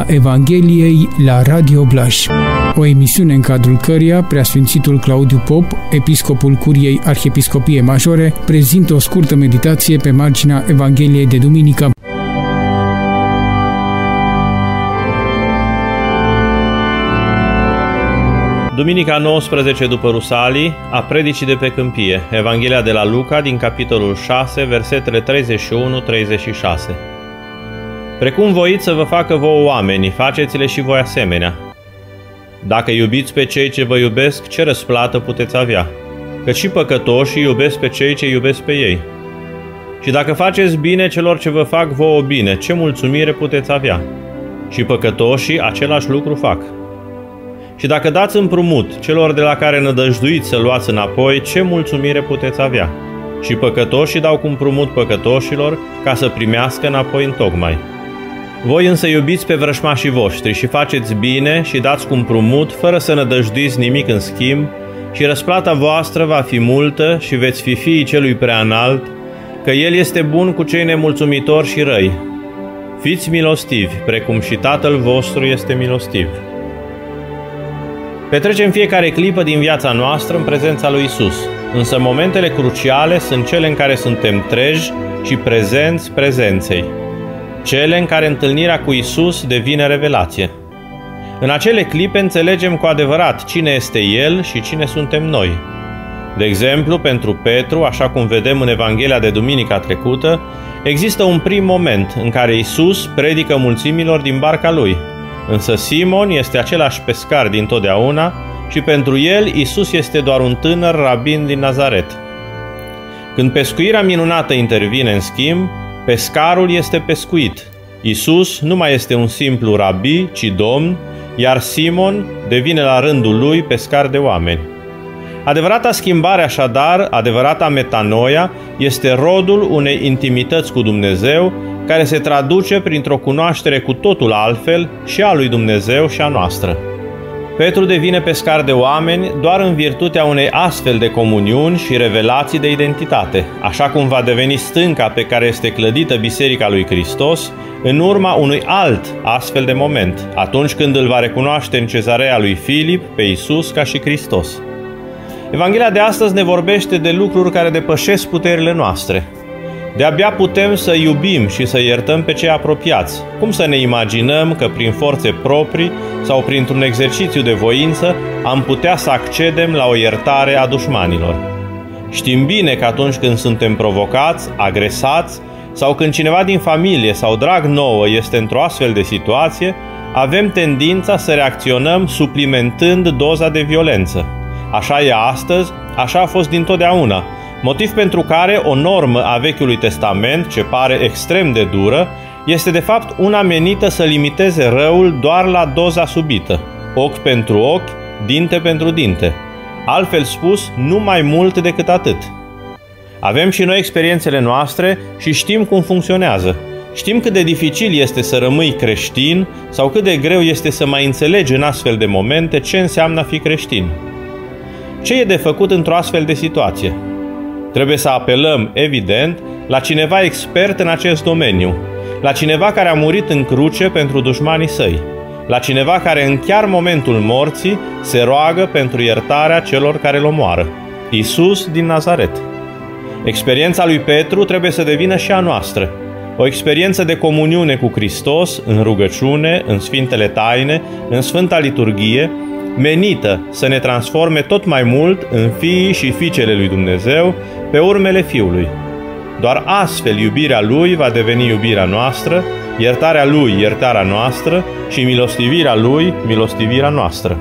Lumina Evangheliei la Radio Blaj. O emisiune în cadrul căreia Preasfințitul Claudiu Pop, episcopul Curiei Arhiepiscopiei Majore, prezintă o scurtă meditație pe marginea Evangheliei de duminică. Duminica 19 după Rusalii, a predicii de pe câmpie, Evanghelia de la Luca, din capitolul 6, versetele 31-36. Precum voiți să vă facă vouă oamenii, faceți-le și voi asemenea. Dacă iubiți pe cei ce vă iubesc, ce răsplată puteți avea? Căci și păcătoșii iubesc pe cei ce iubesc pe ei. Și dacă faceți bine celor ce vă fac vouă bine, ce mulțumire puteți avea? Și păcătoșii același lucru fac. Și dacă dați împrumut celor de la care nădăjduiți să luați înapoi, ce mulțumire puteți avea? Și păcătoșii dau cu împrumut păcătoșilor ca să primească înapoi întocmai. Voi însă iubiți pe vrășmașii voștri și faceți bine și dați cu împrumut fără să nădăjduiți nimic în schimb și răsplata voastră va fi multă și veți fi fiii celui preanalt, că El este bun cu cei nemulțumitori și răi. Fiți milostivi, precum și Tatăl vostru este milostiv. Petrecem fiecare clipă din viața noastră în prezența lui Isus, însă momentele cruciale sunt cele în care suntem treji și prezenți prezenței, cele în care întâlnirea cu Isus devine revelație. În acele clipe înțelegem cu adevărat cine este El și cine suntem noi. De exemplu, pentru Petru, așa cum vedem în Evanghelia de duminica trecută, există un prim moment în care Isus predică mulțimilor din barca lui. Însă Simon este același pescar dintotdeauna și pentru el Isus este doar un tânăr rabin din Nazaret. Când pescuirea minunată intervine în schimb, pescarul este pescuit. Isus nu mai este un simplu rabi, ci domn, iar Simon devine la rândul lui pescar de oameni. Adevărata schimbare așadar, adevărata metanoia, este rodul unei intimități cu Dumnezeu, care se traduce printr-o cunoaștere cu totul altfel și a lui Dumnezeu și a noastră. Petru devine pescar de oameni doar în virtutea unei astfel de comuniuni și revelații de identitate, așa cum va deveni stânca pe care este clădită Biserica lui Hristos în urma unui alt astfel de moment, atunci când îl va recunoaște în cezarea lui Filip pe Isus ca și Hristos. Evanghelia de astăzi ne vorbește de lucruri care depășesc puterile noastre. De-abia putem să iubim și să iertăm pe cei apropiați. Cum să ne imaginăm că prin forțe proprii sau printr-un exercițiu de voință am putea să accedem la o iertare a dușmanilor? Știm bine că atunci când suntem provocați, agresați sau când cineva din familie sau drag nouă este într-o astfel de situație, avem tendința să reacționăm suplimentând doza de violență. Așa e astăzi, așa a fost dintotdeauna, motiv pentru care o normă a Vechiului Testament, ce pare extrem de dură, este de fapt una menită să limiteze răul doar la doza subită, ochi pentru ochi, dinte pentru dinte. Altfel spus, nu mai mult decât atât. Avem și noi experiențele noastre și știm cum funcționează. Știm cât de dificil este să rămâi creștin sau cât de greu este să mai înțelegi în astfel de momente ce înseamnă a fi creștin. Ce e de făcut într-o astfel de situație? Trebuie să apelăm, evident, la cineva expert în acest domeniu, la cineva care a murit în cruce pentru dușmanii săi, la cineva care în chiar momentul morții se roagă pentru iertarea celor care îl omoară, Isus din Nazaret. Experiența lui Petru trebuie să devină și a noastră, o experiență de comuniune cu Hristos în rugăciune, în Sfintele Taine, în Sfânta Liturghie, menită să ne transforme tot mai mult în fiii și fiicele lui Dumnezeu pe urmele Fiului. Doar astfel iubirea Lui va deveni iubirea noastră, iertarea Lui iertarea noastră și milostivirea Lui milostivirea noastră.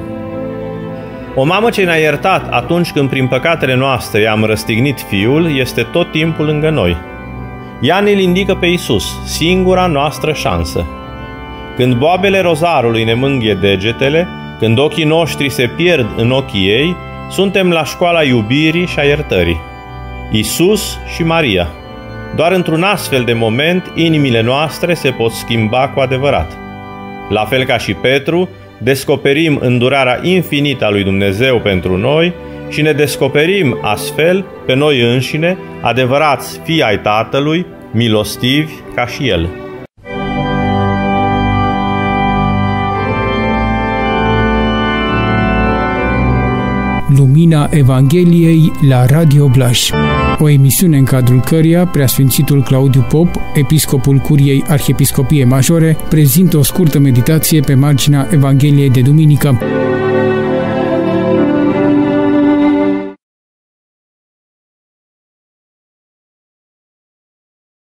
O mamă ce ne-a iertat atunci când prin păcatele noastre i-am răstignit Fiul este tot timpul lângă noi. Ea ne-l indică pe Isus, singura noastră șansă. Când boabele rozarului ne mânghie degetele, când ochii noștri se pierd în ochii ei, suntem la școala iubirii și a iertării. Isus și Maria. Doar într-un astfel de moment, inimile noastre se pot schimba cu adevărat. La fel ca și Petru, descoperim îndurarea infinită a lui Dumnezeu pentru noi și ne descoperim astfel pe noi înșine, adevărați fii ai Tatălui, milostivi ca și El. Lumina Evangheliei la Radio Blaj. O emisiune în cadrul căreia Preasfințitul Claudiu Pop, episcopul Curiei Arhiepiscopiei Majore, prezintă o scurtă meditație pe marginea Evangheliei de duminică.